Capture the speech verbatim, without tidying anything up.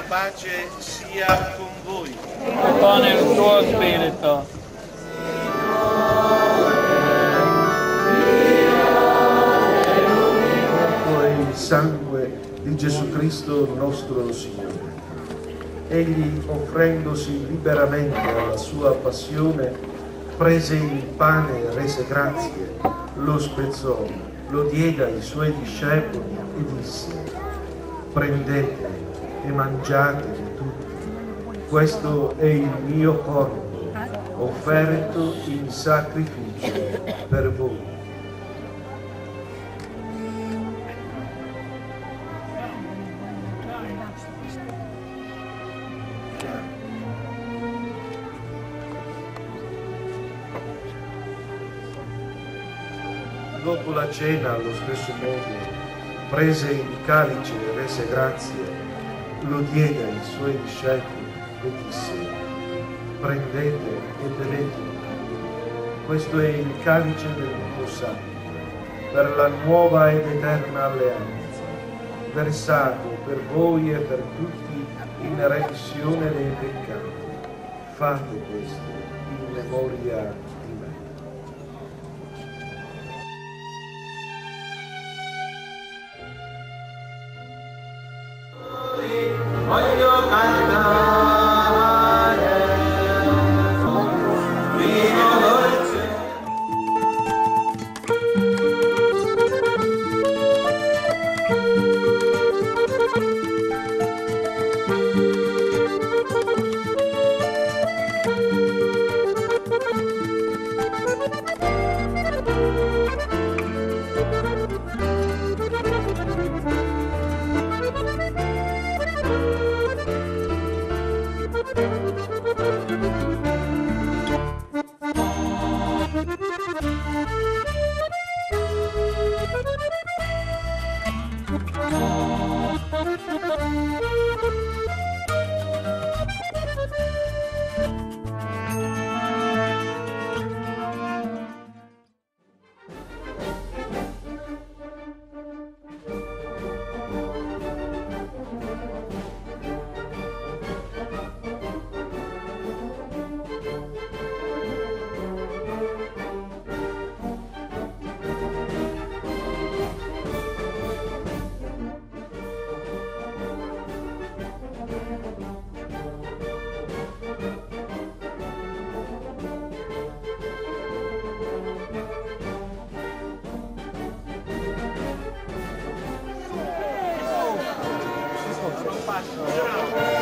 pace sia con voi. E con il tuo spirito. Questo è il sangue di Gesù Cristo nostro Signore. Egli, offrendosi liberamente alla sua passione, prese il pane e rese grazie, lo spezzò, lo diede ai suoi discepoli e disse: prendete e mangiatene tutti, questo è il mio corpo, offerto in sacrificio per voi. Dopo la cena, allo stesso modo, prese il calice e rese grazie, lo diede ai suoi discepoli e disse: prendete e bevete, questo è il calice del mio sangue, per la nuova ed eterna alleanza, versato per voi e per tutti in remissione dei peccati. Fate questo in memoria di me. Voglio cantare, vino dolce. Passo.